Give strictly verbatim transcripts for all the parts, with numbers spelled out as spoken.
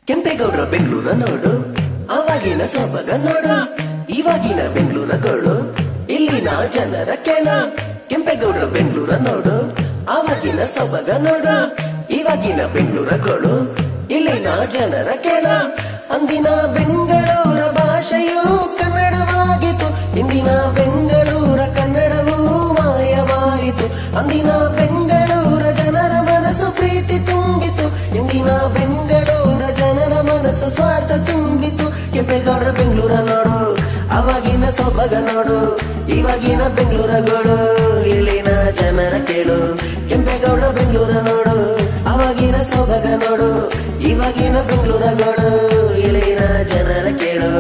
ಕೆಂಪೇಗೌಡ್ರ ಬೆಂಗಳೂರ ನೋಡು, ಅವಾಗಿನ ಸೊಬಗ ನೋಡು, ಇವಾಗಿನ ಬೆಂಗಳೂರಗಳು, ಇಲ್ಲಿನ ಜನರ ಕೇಳು. ಕೆಂಪೇಗೌಡ್ರ ಬೆಂಗಳೂರ ನೋಡು, ಅವಾಗಿನ ಸೊಬಗ ನೋಡು, ಇವಾಗಿನ ಬೆಂಗಳೂರಗಳು, ಇಲ್ಲಿನ ಜನರ ಕೇಳು. ಅಂದಿನ ಬೆಂಗಳೂರ ಭಾಷೆಯು ಕನ್ನಡವಾಗಿತ್ತು, ಇಂದಿನ ಬೆಂಗಳೂರ ಕನ್ನಡವೂ ಮಾಯವಾಯಿತು. ಅಂದಿನ ಬೆಂಗಳೂರ ಜನರ ಮನಸ್ಸು ಪ್ರೀತಿ ತುಂಬಿತು, ಇಂದಿನ ಬೆಂಗಳೂರ ಜನರ ಮನಸ್ಸು ಸ್ವಾರ್ಥ ತುಂಬಿತು. ಕೆಂಪೇಗೌಡ್ರ ಬೆಂಗಳೂರ ನೋಡು, ಅವಾಗಿನ ಸೊಬಗ ನೋಡು, ಇವಾಗಿನ ಬೆಂಗಳೂರಗಳು, ಇಲ್ಲಿನ ಜನರ ಕೇಳು. ಕೆಂಪೇಗೌಡ್ರ ಬೆಂಗಳೂರ ನೋಡು, ಅವಾಗಿನ ಸೊಬಗ ನೋಡು, ಇವಾಗಿನ ಬೆಂಗಳೂರಗಳು, ಇಲ್ಲಿನ ಜನರ ಕೇಳು.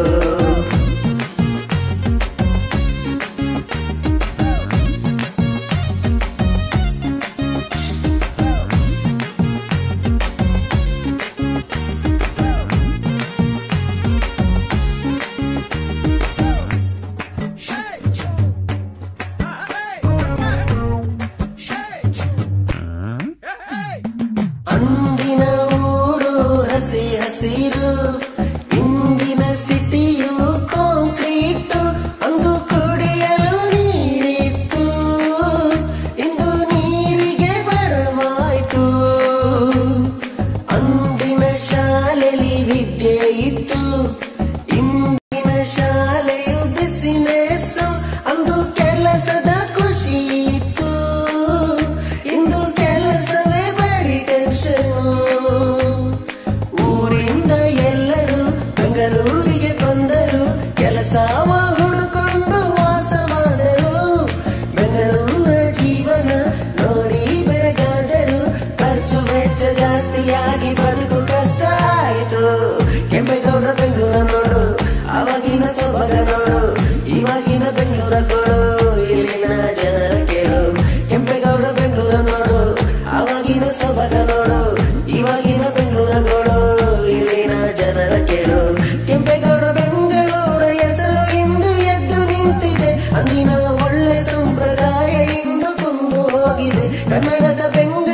ಅಂದಿನ ಊರು ಹಸಿ ಹಸಿರು, ಇಂದಿನ ಸಿಟಿಯು ಕಾಂಕ್ರೀಟು. ಅಂದು ಕುಡಿಯಲು ನೀರಿತ್ತು, ಇಂದು ನೀರಿಗೆ ಬರವಾಯ್ತು. ಅಂದಿನ ಶಾಲೆಯಲ್ಲಿ ವಿದ್ಯೆ ಇತ್ತು, ಇಂದಿನ ಶಾಲೆಯು ಬಿಸಿನೆಸ್ಸು. ಅಂದು ಕೆಲಸದ ಖುಷಿ ಇತ್ತು, ಇಂದು ಕೆಲಸವೇ ಬರೀ ಟೆನ್ಷನ್. ಊರಿಂದ ಎಲ್ಲರೂ ಬೆಂಗಳೂರಿಗೆ ಬಂದರು, ಕೆಲಸವ ಹುಡುಕೊಂಡು ವಾಸವಾದರು. ಬೆಂಗಳೂರ ಜೀವನ ನೋಡಿ ಬೆರಗಾದರು, ಖರ್ಚು ವೆಚ್ಚ ಜಾಸ್ತಿಯಾಗಿ ಬದುಕು ಕಷ್ಟ ಆಯಿತು. ಕೆಂಪೇಗೌಡ್ರ ಬೆಂಗಳೂರ ನೋಡು, ಅವಾಗಿನ ಸೊಬಗ ನೋಡು, ಇವಾಗಿನ ಬೆಂಗಳೂರಗಳು, ಇಲ್ಲಿನ ಜನರ ಕೇಳು. ಕೆಂಪೇಗೌಡ್ರ ಬೆಂಗಳೂರ ನೋಡು, ಅವಾಗಿನ ಸೊಬಗ ನೋಡು, ಇವಾಗಿನ ಬೆಂಗಳೂರಗಳು, ಇಲ್ಲಿನ ಜನರ ಕೇಳು. ಕೆಂಪೇಗೌಡ್ರ ಬೆಂಗಳೂರ ಹೆಸರು ಇಂದು ಎದ್ದು ನಿಂತಿದೆ, ಅಂದಿನ ಒಳ್ಳೆ ಸಂಪ್ರದಾಯ ಇಂದು ಕುಂದು ಹೋಗಿದೆ. ಕನ್ನಡದ ಬೆಂಗಳೂರು